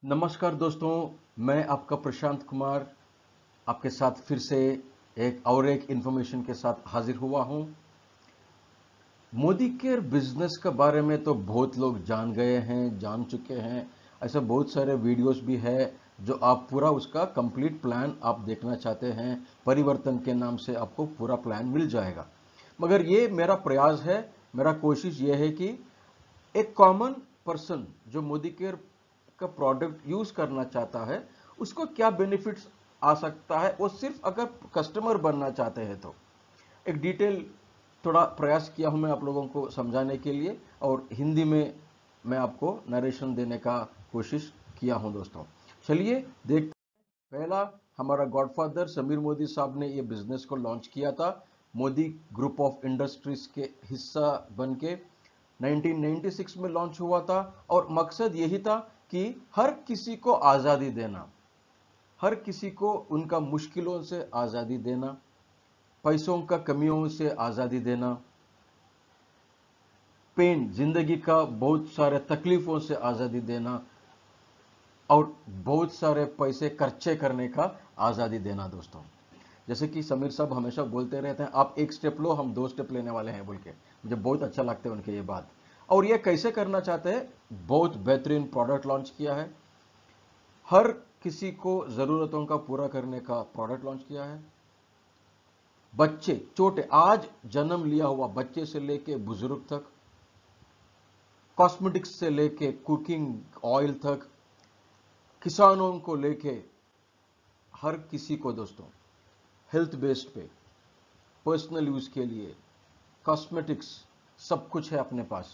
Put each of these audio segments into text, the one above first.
नमस्कार दोस्तों, मैं आपका प्रशांत कुमार आपके साथ फिर से एक इन्फॉर्मेशन के साथ हाजिर हुआ हूं। मोदी केयर बिजनेस के बारे में तो बहुत लोग जान गए हैं, जान चुके हैं। ऐसे बहुत सारे वीडियोस भी है जो आप पूरा उसका कंप्लीट प्लान आप देखना चाहते हैं, परिवर्तन के नाम से आपको पूरा प्लान मिल जाएगा। मगर ये मेरा प्रयास है, मेरा कोशिश ये है कि एक कॉमन पर्सन जो मोदी केयर का प्रोडक्ट यूज करना चाहता है उसको क्या बेनिफिट्स आ सकता है, वो सिर्फ अगर कस्टमर बनना चाहते हैं तो एक डिटेल थोड़ा प्रयास किया हूं मैं आप लोगों को समझाने के लिए, और हिंदी में मैं आपको नरेशन देने का कोशिश किया हूं दोस्तों। चलिए देखते हैं। पहला, हमारा गॉडफादर समीर मोदी साहब ने ये बिजनेस को लॉन्च किया था, मोदी ग्रुप ऑफ इंडस्ट्रीज के हिस्सा बन के 1996 में लॉन्च हुआ था। और मकसद यही था कि हर किसी को आज़ादी देना, हर किसी को उनका मुश्किलों से आज़ादी देना, पैसों का कमियों से आज़ादी देना, पेन जिंदगी का बहुत सारे तकलीफों से आज़ादी देना, और बहुत सारे पैसे खर्चे करने का आज़ादी देना दोस्तों। जैसे कि समीर साहब हमेशा बोलते रहते हैं, आप एक स्टेप लो हम 2 स्टेप लेने वाले हैं बोल के, मुझे बहुत अच्छा लगता है उनके ये बात। और ये कैसे करना चाहते हैं, बहुत बेहतरीन प्रोडक्ट लॉन्च किया है, हर किसी को ज़रूरतों का पूरा करने का प्रोडक्ट लॉन्च किया है। बच्चे छोटे, आज जन्म लिया हुआ बच्चे से लेके बुजुर्ग तक, कॉस्मेटिक्स से लेके कुकिंग ऑयल तक, किसानों को लेके हर किसी को दोस्तों, हेल्थ बेस्ड पे, पर्सनल यूज के लिए, कॉस्मेटिक्स, सब कुछ है अपने पास।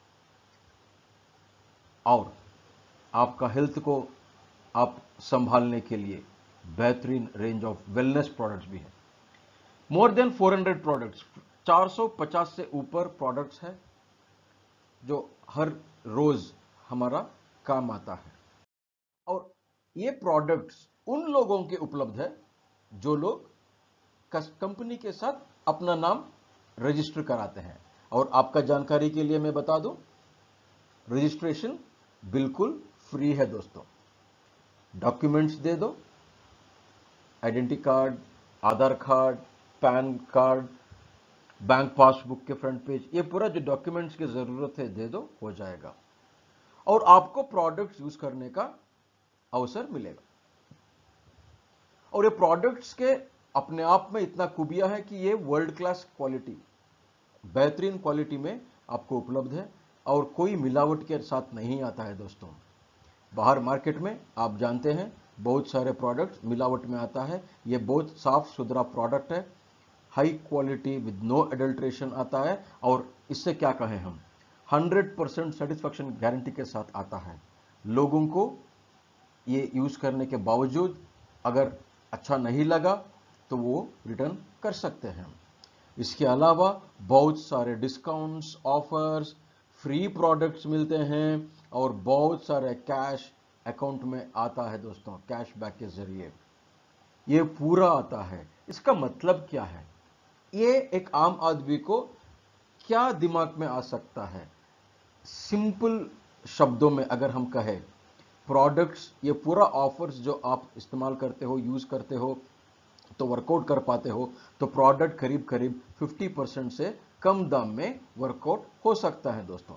और आपका हेल्थ को आप संभालने के लिए बेहतरीन रेंज ऑफ वेलनेस प्रोडक्ट्स भी है। मोर देन 400 प्रोडक्ट्स, 450 से ऊपर प्रोडक्ट्स है जो हर रोज हमारा काम आता है। और ये प्रोडक्ट्स उन लोगों के उपलब्ध है जो लोग कंपनी के साथ अपना नाम रजिस्टर कराते हैं। और आपका जानकारी के लिए मैं बता दूं, रजिस्ट्रेशन बिल्कुल फ्री है दोस्तों। डॉक्यूमेंट्स दे दो, identity card, Aadhaar card, pan card, bank passbook के फ्रंट पेज, ये पूरा जो डॉक्यूमेंट्स की जरूरत है दे दो, हो जाएगा। और आपको प्रोडक्ट्स यूज करने का अवसर मिलेगा। और ये प्रोडक्ट्स के अपने आप में इतना खूबिया है कि ये वर्ल्ड क्लास क्वालिटी, बेहतरीन क्वालिटी में आपको उपलब्ध है, और कोई मिलावट के साथ नहीं आता है दोस्तों। बाहर मार्केट में आप जानते हैं बहुत सारे प्रोडक्ट्स मिलावट में आता है, ये बहुत साफ सुथरा प्रोडक्ट है, high quality with no adulteration आता है। और इससे क्या कहें हम, 100% सेटिस्फैक्शन गारंटी के साथ आता है। लोगों को ये यूज करने के बावजूद अगर अच्छा नहीं लगा तो वो रिटर्न कर सकते हैं। इसके अलावा बहुत सारे डिस्काउंट्स, ऑफर्स, फ्री प्रोडक्ट्स मिलते हैं, और बहुत सारे कैश अकाउंट में आता है दोस्तों, कैशबैक के जरिए ये पूरा आता है। इसका मतलब क्या है, ये एक आम आदमी को क्या दिमाग में आ सकता है, सिंपल शब्दों में अगर हम कहें, प्रोडक्ट्स, ये पूरा ऑफर्स जो आप इस्तेमाल करते हो, यूज करते हो, तो वर्कआउट कर पाते हो, तो प्रोडक्ट करीब करीब 50% से कम दाम में वर्कआउट हो सकता है दोस्तों।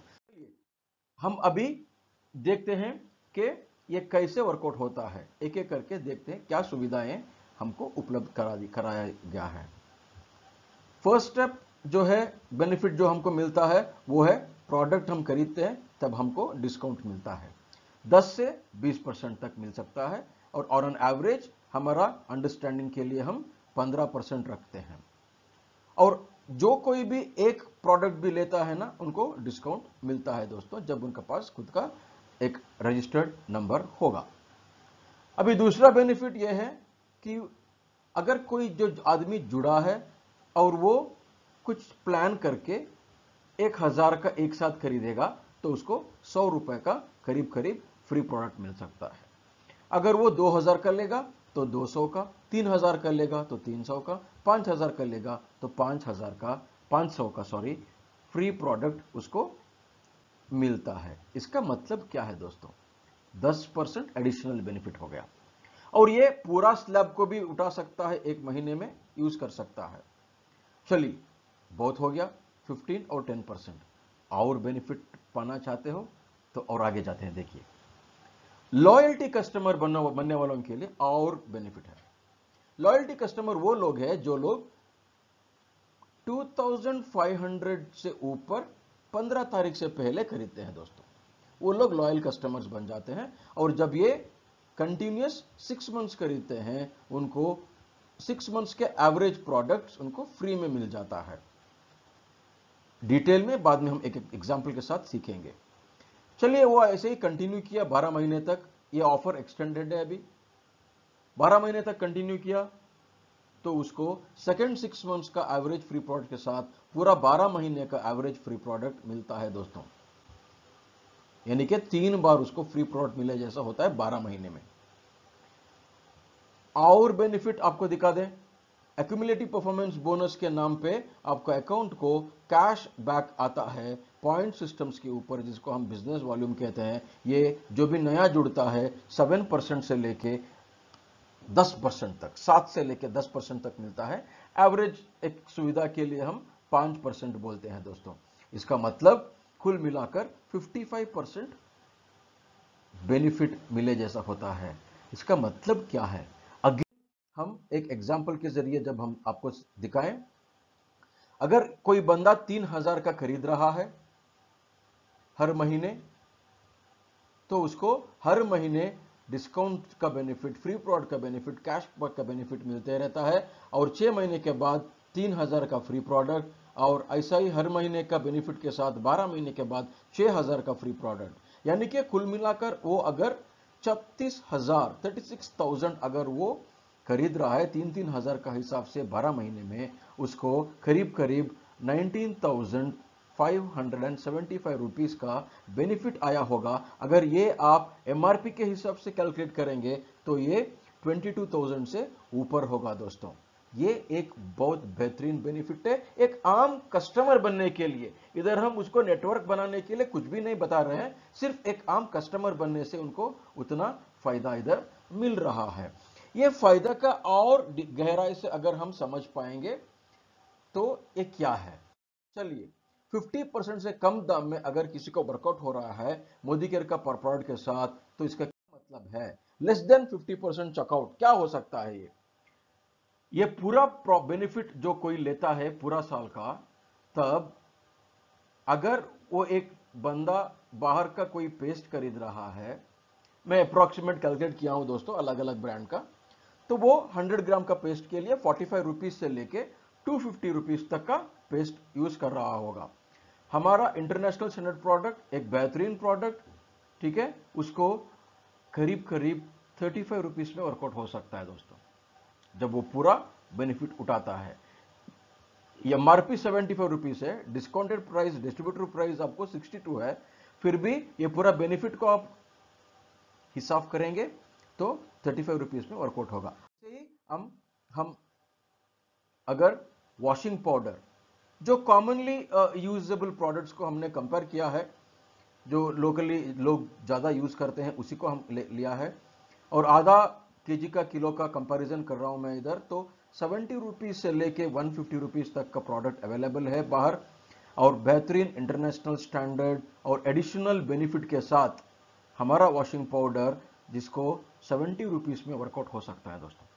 हम अभी देखते हैं कि ये कैसे वर्कआउट होता है, एक एक करके देखते हैं क्या सुविधाएं हमको उपलब्ध कराया गया है। फर्स्ट स्टेप जो है, बेनिफिट जो हमको मिलता है वो है, प्रोडक्ट हम खरीदते हैं तब हमको डिस्काउंट मिलता है, 10 से 20% तक मिल सकता है। और ऑन एवरेज हमारा अंडरस्टैंडिंग के लिए हम 15% रखते हैं। और जो कोई भी एक प्रोडक्ट भी लेता है ना, उनको डिस्काउंट मिलता है दोस्तों, जब उनके पास खुद का एक रजिस्टर्ड नंबर होगा। अभी दूसरा बेनिफिट यह है कि अगर कोई जो आदमी जुड़ा है और वो कुछ प्लान करके 1000 का एक साथ खरीदेगा, तो उसको 100 रुपए का करीब करीब फ्री प्रोडक्ट मिल सकता है। अगर वो 2000 का लेगा तो 200 का, 3000 का लेगा तो 300 का, 5000 का लेगा तो 500 का फ्री प्रोडक्ट उसको मिलता है। इसका मतलब क्या है दोस्तों, 10% एडिशनल बेनिफिट हो गया। और ये पूरा स्लैब को भी उठा सकता है, 1 महीने में यूज कर सकता है। चलिए, बहुत हो गया 15 और 10%। और बेनिफिट पाना चाहते हो तो और आगे जाते हैं। देखिए, लॉयल्टी कस्टमर बनने वालों के लिए और बेनिफिट है। लॉयल्टी कस्टमर वो लोग हैं जो लोग 2500 से ऊपर 15 तारीख से पहले खरीदते हैं दोस्तों, वो लोग लॉयल कस्टमर्स बन जाते हैं। और जब ये कंटिन्यूस 6 मंथ्स खरीदते हैं, उनको 6 मंथ्स के एवरेज प्रोडक्ट्स उनको फ्री में मिल जाता है। डिटेल में बाद में हम एक एग्जांपल के साथ सीखेंगे। चलिए, वो ऐसे ही कंटिन्यू किया 12 महीने तक। ये ऑफर एक्सटेंडेड है, अभी 12 महीने तक कंटिन्यू किया तो उसको सेकेंड 6 मंथ्स का एवरेज फ्री प्रोडक्ट के साथ पूरा 12 महीने का एवरेज फ्री प्रोडक्ट मिलता है दोस्तों। यानी कि 3 बार उसको फ्री प्रोडक्ट मिले जैसा होता है 12 महीने में। और बेनिफिट आपको दिखा दें, एक्यूमुलेटिव परफॉर्मेंस बोनस के नाम पे आपका अकाउंट को कैश बैक आता है पॉइंट सिस्टम्स के ऊपर, जिसको हम बिजनेस वॉल्यूम कहते हैं। ये जो भी नया जुड़ता है 7% से लेके 10% तक, 7 से लेके 10% तक मिलता है। एवरेज एक सुविधा के लिए हम 5% बोलते हैं दोस्तों। इसका मतलब कुल मिलाकर 55% बेनिफिट मिले जैसा होता है। इसका मतलब क्या है, अगले हम एक एग्जाम्पल के जरिए जब हम आपको दिखाएं, अगर कोई बंदा 3000 का खरीद रहा है हर महीने, तो उसको हर महीने डिस्काउंट का बेनिफिट, फ्री प्रोडक्ट का बेनिफिट, कैशबैक का बेनिफिट मिलते रहता है। और 6 महीने के बाद 3000 का फ्री प्रोडक्ट, और ऐसा ही हर महीने का बेनिफिट के साथ 12 महीने के बाद 6000 का फ्री प्रोडक्ट। यानी कि कुल मिलाकर वो अगर 36,000 अगर वो खरीद रहा है 3,000 का हिसाब से 12 महीने में, उसको करीब करीब 19,575 रुपीज का बेनिफिट आया होगा। अगर ये आप एमआरपी के हिसाब से कैलकुलेट करेंगे तो ये 22,000 से ऊपर होगा दोस्तों। ये एक बहुत बेहतरीन बेनिफिट है एक आम कस्टमर बनने के लिए। इधर हम उसको नेटवर्क बनाने के लिए कुछ भी नहीं बता रहे हैं, सिर्फ एक आम कस्टमर बनने से उनको उतना फायदा इधर मिल रहा है। ये फायदा का और गहराई से अगर हम समझ पाएंगे तो ये क्या है। चलिए, 50% से कम दाम में अगर किसी को वर्कआउट हो रहा है मोदी केयर का पर प्रोडक्ट के साथ, तो इसका क्या मतलब है। लेस देन 50% चेकआउट क्या हो सकता है। ये पूरा बेनिफिट जो कोई लेता है पूरा साल का, तब अगर वो एक बंदा बाहर का कोई पेस्ट खरीद रहा है, मैं अप्रोक्सीमेट कैलकुलेट किया हूं दोस्तों अलग अलग ब्रांड का, तो वो 100 ग्राम का पेस्ट के लिए 45 रुपीज से लेके 250 रुपीज तक का पेस्ट यूज कर रहा होगा। हमारा इंटरनेशनल स्टैंडर्ड प्रोडक्ट एक बेहतरीन प्रोडक्ट, ठीक है, उसको करीब करीब 35 रुपीज में वर्कआउट हो सकता है दोस्तों, जब वो पूरा बेनिफिट उठाता है। एमआरपी 75 रुपीज है, डिस्काउंटेड प्राइस डिस्ट्रीब्यूटर प्राइस आपको 62 है, फिर भी ये पूरा बेनिफिट को आप हिसाब करेंगे तो 35 रुपीज में वर्कआउट होगा। हम अगर वॉशिंग पाउडर, जो कॉमनली यूजेबल प्रोडक्ट्स को हमने कंपेयर किया है, जो लोकली लोग ज़्यादा यूज़ करते हैं उसी को हम लिया है, और आधा केजी का किलो का कंपैरिजन कर रहा हूं मैं इधर, तो 70 रुपीज से लेके 150 रुपीज तक का प्रोडक्ट अवेलेबल है बाहर, और बेहतरीन इंटरनेशनल स्टैंडर्ड और एडिशनल बेनिफिट के साथ हमारा वॉशिंग पाउडर, जिसको 70 रुपीज में वर्कआउट हो सकता है दोस्तों।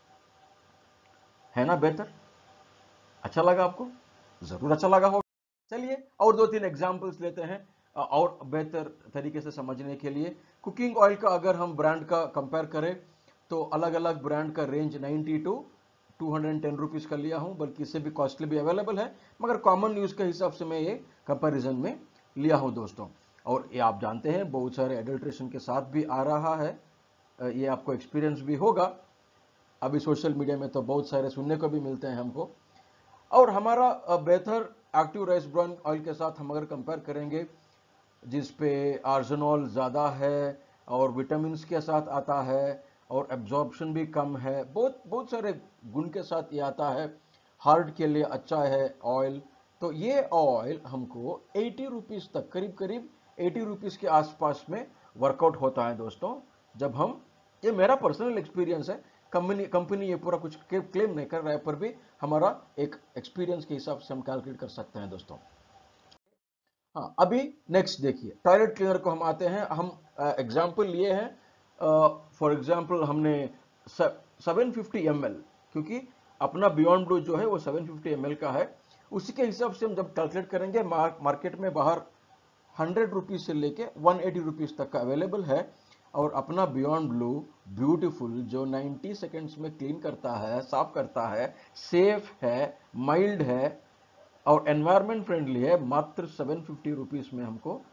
है ना बेहतर? अच्छा लगा आपको? जरूर अच्छा लगा होगा। चलिए और 2-3 एग्जांपल्स लेते हैं और बेहतर तरीके से समझने के लिए। कुकिंग ऑयल का अगर हम ब्रांड का कंपेयर करें तो अलग अलग ब्रांड का रेंज 90 टू 210 रुपीज का लिया हूं, बल्कि इससे भी कॉस्टली भी अवेलेबल है, मगर कॉमन यूज के हिसाब से मैं ये कंपैरिजन में लिया हूं दोस्तों। और ये आप जानते हैं बहुत सारे एडल्ट्रेशन के साथ भी आ रहा है, ये आपको एक्सपीरियंस भी होगा। अभी सोशल मीडिया में तो बहुत सारे सुनने को भी मिलते हैं हमको। और हमारा बेहतर एक्टिव राइस ब्रान ऑयल के साथ हम अगर कंपेयर करेंगे, जिस पे आर्सेनॉल ज़्यादा है और विटामिन के साथ आता है और एब्जॉर्प्शन भी कम है, बहुत सारे गुण के साथ ये आता है, हार्ट के लिए अच्छा है ऑयल, तो ये ऑयल हमको 80 रुपीज़ तक, करीब करीब 80 रुपीज़ के आसपास में वर्कआउट होता है दोस्तों, जब हम, ये मेरा पर्सनल एक्सपीरियंस है, कंपनी ये पूरा कुछ क्लेम नहीं कर रहा है, पर भी हमारा एक एक्सपीरियंस के हिसाब से हम कैलकुलेट कर सकते हैं दोस्तों। हाँ, अभी नेक्स्ट देखिए, टॉयलेट क्लीनर को हम आते हैं। हम एग्जाम्पल लिए हैं, फॉर एग्जाम्पल हमने 750 ml, क्योंकि अपना बियॉन्ड ब्लू जो है वो 750 ml का है, उसी के हिसाब से हम जब कैलकुलेट करेंगे, मार्केट में बाहर 100 रुपीज से लेके 180 रुपीज तक का अवेलेबल है। और अपना बियॉन्ड ब्लू ब्यूटीफुल जो 90 सेकेंड्स में क्लीन करता है, साफ करता है, सेफ है, माइल्ड है और एनवायरमेंट फ्रेंडली है, मात्र 750 रुपीज में हमको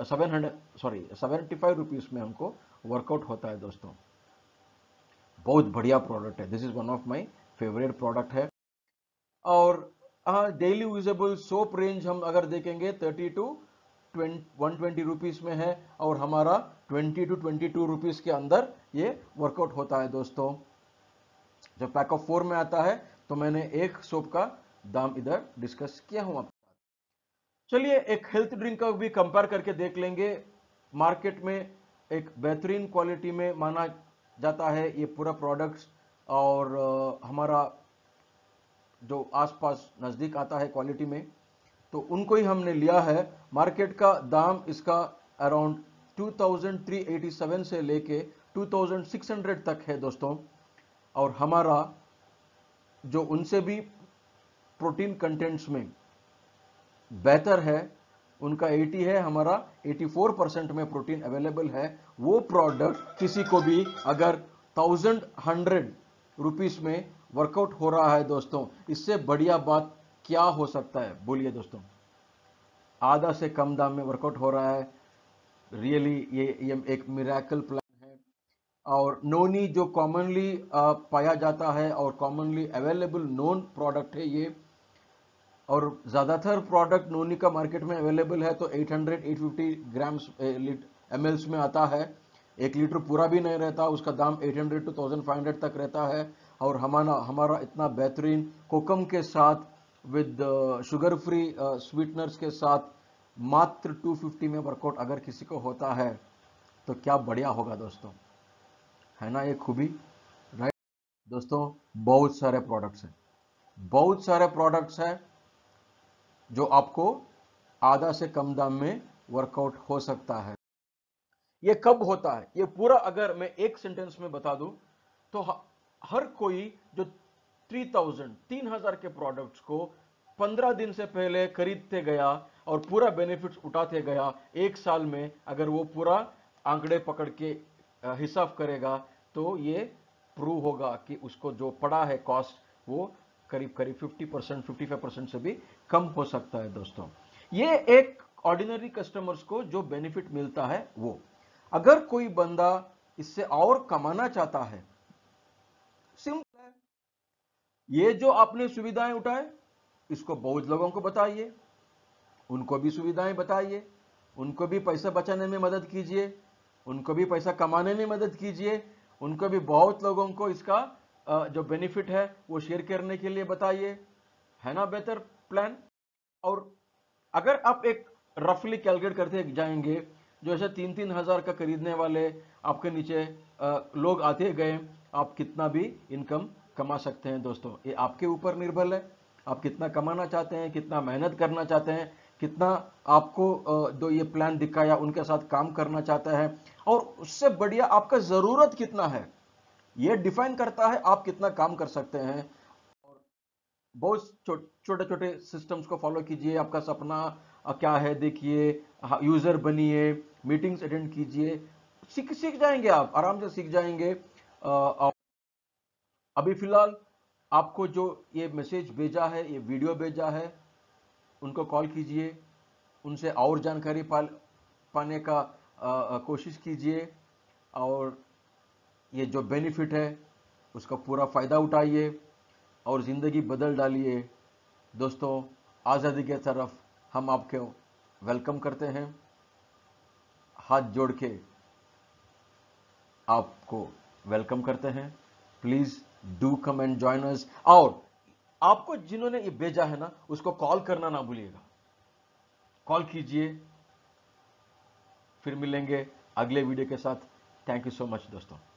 75 रुपीज में हमको वर्कआउट होता है दोस्तों। बहुत बढ़िया प्रोडक्ट है, this is one of my favourite product है। और डेली यूजेबल सोप रेंज हम अगर देखेंगे 30 टू 120 रुपीज में है, और हमारा 20 टू 22 रुपीज के अंदर ये वर्कआउट होता है दोस्तों। जब पैक ऑफ 4 में आता है तो मैंने एक सोप का दाम इधर डिस्कस किया हूं आपके साथ। चलिए एक हेल्थ ड्रिंक का भी कंपेयर करके देख लेंगे। मार्केट में एक बेहतरीन क्वालिटी में माना जाता है ये पूरा प्रोडक्ट्स, और हमारा जो आसपास नजदीक आता है क्वालिटी में, तो उनको ही हमने लिया है। मार्केट का दाम इसका अराउंड 2387 से लेके 2600 तक है दोस्तों। और हमारा जो उनसे भी प्रोटीन कंटेंट्स में बेहतर है, उनका 80 है, हमारा 84% में प्रोटीन अवेलेबल है। वो प्रोडक्ट किसी को भी अगर 1100 रुपीस में वर्कआउट हो रहा है दोस्तों, इससे बढ़िया बात क्या हो सकता है, बोलिए दोस्तों। आधा से कम दाम में वर्कआउट हो रहा है, रियली ये एक मिरेकल प्लान है। और नोनी जो कॉमनली पाया जाता है और कॉमनली अवेलेबल नोन प्रोडक्ट है ये, और ज़्यादातर प्रोडक्ट नोनी का मार्केट में अवेलेबल है तो 800-850 ग्राम्स ml में आता है। 1 लीटर पूरा भी नहीं रहता, उसका दाम 800 to 1500 तक रहता है। और हमारा इतना बेहतरीन कोकम के साथ विद शुगर फ्री स्वीटनर्स के साथ मात्र 250 में वर्कआउट अगर किसी को होता है तो क्या बढ़िया होगा दोस्तों, है ना ये खूबी, राइट दोस्तों। बहुत सारे प्रोडक्ट्स हैं, बहुत सारे प्रोडक्ट्स हैं जो आपको आधा से कम दाम में वर्कआउट हो सकता है। ये कब होता है, ये पूरा अगर मैं एक सेंटेंस में बता दूं तो हर कोई जो 3000 के प्रोडक्ट्स को 15 दिन से पहले खरीदते गया और पूरा बेनिफिट्स उठाते गया, एक साल में अगर वो पूरा आंकड़े पकड़ के हिसाब करेगा तो ये प्रूव होगा कि उसको जो पड़ा है कॉस्ट वो करीब करीब 50% 55% से भी कम हो सकता है दोस्तों। ये एक ऑर्डिनरी कस्टमर्स को जो बेनिफिट मिलता है वो, अगर कोई बंदा इससे और कमाना चाहता है, सिंपल है, ये जो आपने सुविधाएं उठाए इसको बहुत लोगों को बताइए, उनको भी सुविधाएं बताइए, उनको भी पैसा बचाने में मदद कीजिए, उनको भी पैसा कमाने में मदद कीजिए, उनको भी बहुत लोगों को इसका जो बेनिफिट है वो शेयर करने के लिए बताइए, है ना बेहतर प्लान। और अगर आप एक रफली कैलकुलेट करते जाएंगे, जो ऐसे 3-3 हज़ार का खरीदने वाले आपके नीचे लोग आते गए, आप कितना भी इनकम कमा सकते हैं दोस्तों। ये आपके ऊपर निर्भर है, आप कितना कमाना चाहते हैं, कितना मेहनत करना चाहते हैं, कितना आपको जो ये प्लान दिखाया उनके साथ काम करना चाहता है, और उससे बढ़िया आपका जरूरत कितना है ये डिफाइन करता है आप कितना काम कर सकते हैं। बहुत छोटे छोटे सिस्टम्स को फॉलो कीजिए, आपका सपना क्या है देखिए, यूजर बनिए, मीटिंग्स अटेंड कीजिए, सीख जाएंगे, आप आराम से सीख जाएंगे। अभी फिलहाल आपको जो ये मैसेज भेजा है, ये वीडियो भेजा है, उनको कॉल कीजिए, उनसे और जानकारी पाने का कोशिश कीजिए, और ये जो बेनिफिट है उसका पूरा फायदा उठाइए और जिंदगी बदल डालिए दोस्तों। आज़ादी के तरफ हम आपको वेलकम करते हैं, हाथ जोड़ के आपको वेलकम करते हैं। Please do come and join us. और आपको जिन्होंने ये भेजा है ना, उसको कॉल करना ना भूलिएगा, कॉल कीजिए। फिर मिलेंगे अगले वीडियो के साथ। थैंक यू सो मच दोस्तों।